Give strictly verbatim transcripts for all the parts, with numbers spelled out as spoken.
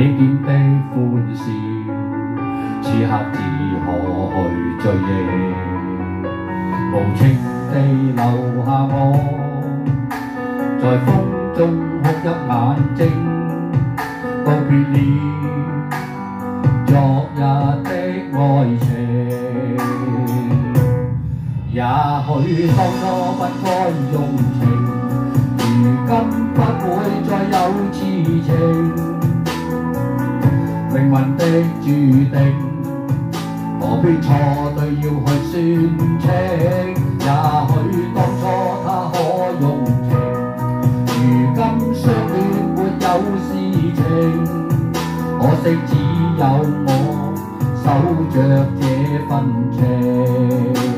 你見的歡笑，此刻只可去追憶，無情地留下我，在風中哭泣眼睛，告別了昨日的愛情。也許當初不該用情，如今不會再有痴情。命運的注定，何必錯對要去算清？也許當初他可用情，如今相戀沒有事情。可惜只有我守着這份情。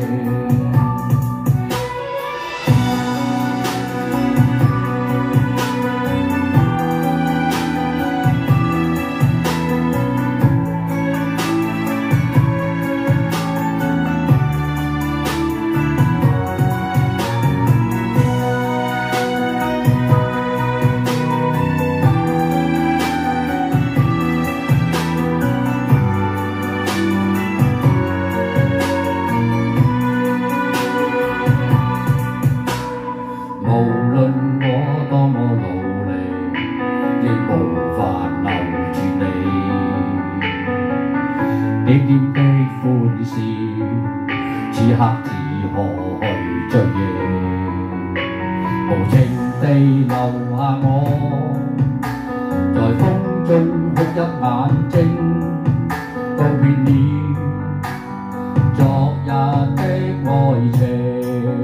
無論我多麼努力，亦無法留住你。你見的歡笑，此刻只可去追憶，無情地留下我，在風中哭泣眼睛，告別了昨日的愛情。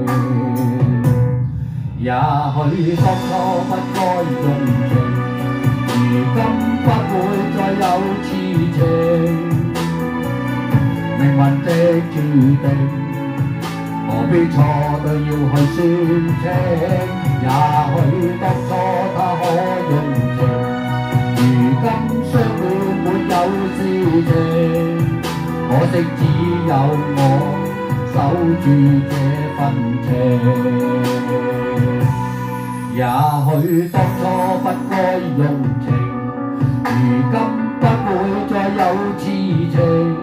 也許當初不該用情，如今不會再有痴情。命運的注定，何必錯對要去算清？也許當初他可用情，如今相戀沒有事情。可惜只有我守住這份情。也許當初不該用情，如今不會再有痴情。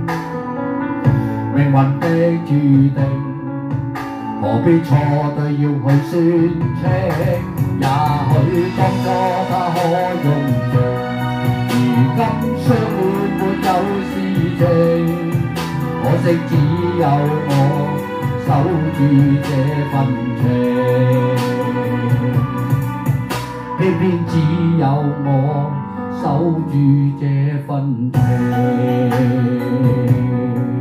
命運的注定，何必錯對要去算清？也許當初他可用情，如今相戀沒有事情。可惜只有我守住這份情。偏偏只有我守住這份情。